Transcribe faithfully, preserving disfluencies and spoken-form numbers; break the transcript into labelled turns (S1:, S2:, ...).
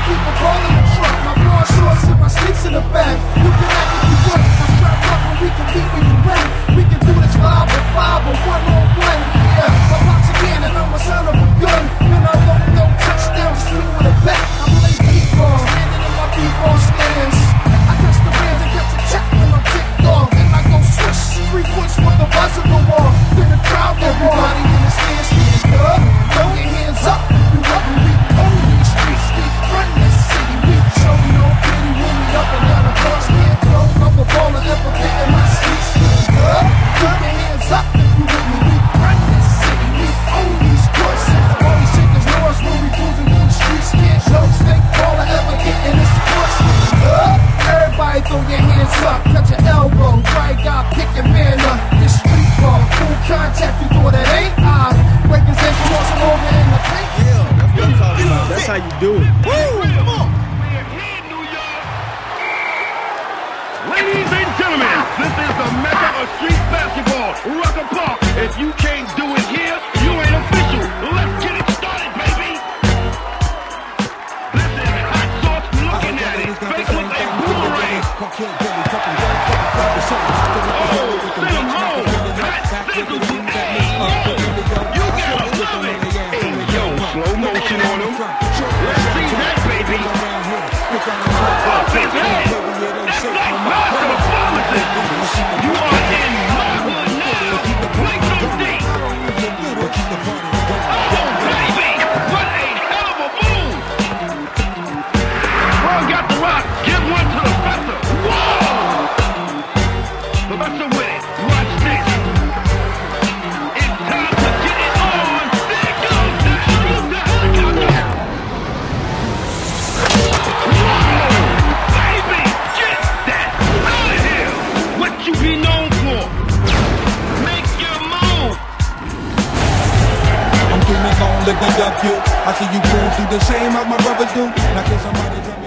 S1: keep a ball in the truck. My broad shorts and my sneaks in the bag. You can act if you want. I strap up and we can beat when you win. We can do this five on five or one on one. Yeah, my pops again and I'm a son of a gun. And I don't know touchdowns, swing with a bat. I play b-ball, standing in my b-ball stance. I catch the bands and catch a check when I'm ticked off. And I go swish, three points for the buzzer go off. Then the crowd go off. Everybody in the stands stand up. Throw your hands up if you love me. We own these streets, we run this city. We show no pity when we up and down the bus. Can't throw up a ball and ever fit in my streets. Stand up, throw your hands up if you with me. We run this city, we own these courses. All these chickens know us when we cruising through the streets. Can't show snake ball or ever get in this course. Stand up, everybody throw your hands up. Touch your elbow, right guy, pick your man up. This street ball, full contact, you thought it ain't I. Breakers ain't crossing over in the paint.
S2: Yeah, that's what I'm talking about. That's how you do it.
S3: Woo! Come on! Ladies and gentlemen, this is the mecca of street basketball, Rucker Park. If you can't do it here, you ain't official. Let's get it started, baby. This is hot sauce looking at it. Fake with a boomerang. Oh, send him home. Hot sizzle to A. You gotta love it. Hey, yo, slow motion on him. Let's see that, baby. Off his head. That's like master performances. You are in my hood now. Play so deep. Oh, baby. What a hell of a move. Bro got the rock. Give one to the Professor. Whoa. Professor with it. Watch this. It's time to get it on. There goes the helicopter. Baby, get that out of here. What you be known for? Make your move.
S4: I'm doing it long, live the W. I see you going through the same as my brother do. Now can somebody tell me